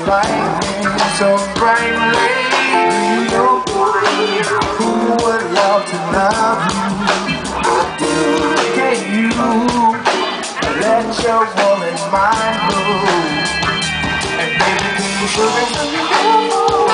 lightning so brightly. Do you know who would love to love you? Can you let your woman mind move? And baby, can you show me something beautiful?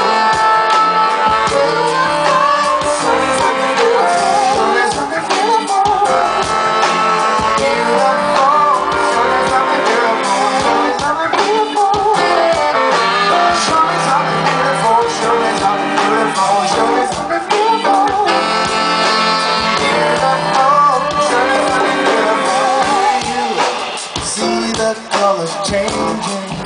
Changing.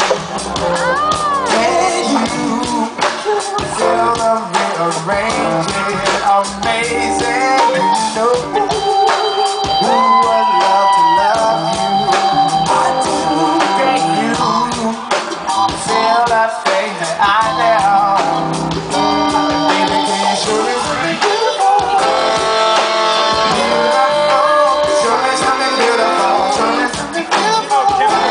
Can you feel the rearranging? Amazing. You know who would love to love you? I do. Can you feel that thing that I know? Baby, can you show me something beautiful? Show me something beautiful. Show me something beautiful.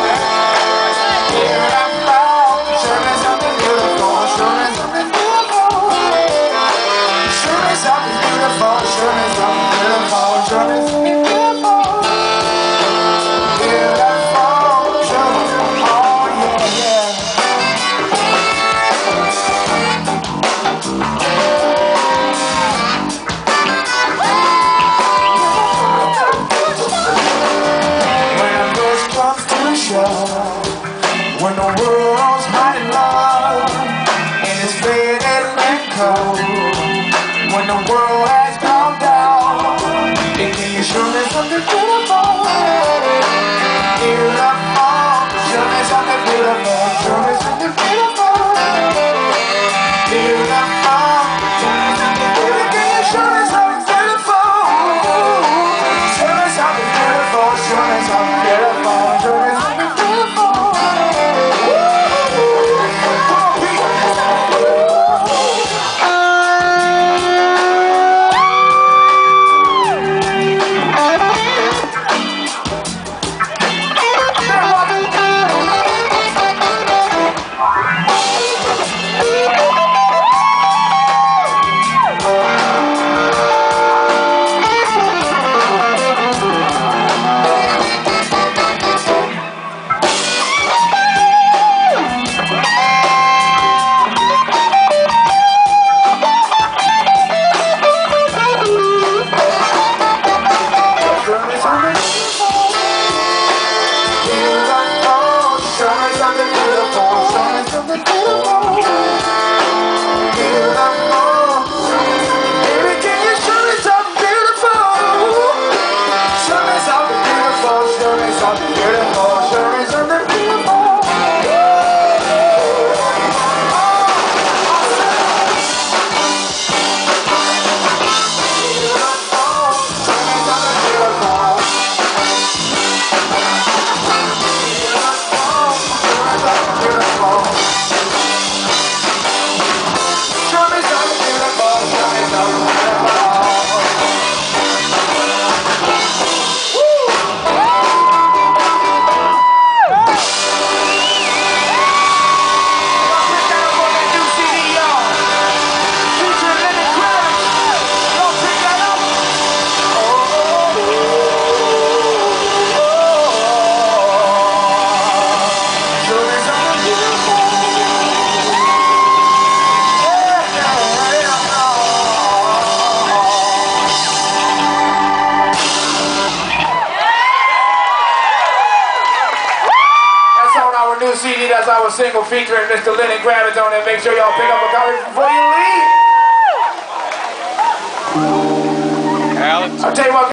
When the world's hiding love and it's faded and cold, when the world has calmed down, and can you show me something beautiful? Beautiful, show me something beautiful, show me something beautiful. Beautiful, show me something beautiful. Can you show me something beautiful? Show me something beautiful, show me something beautiful, show me something beautiful. New CD, that's our single featuring Mr. Lennon. Grab it on it. Make sure y'all pick up a copy before you leave. Alex. I'll tell you what.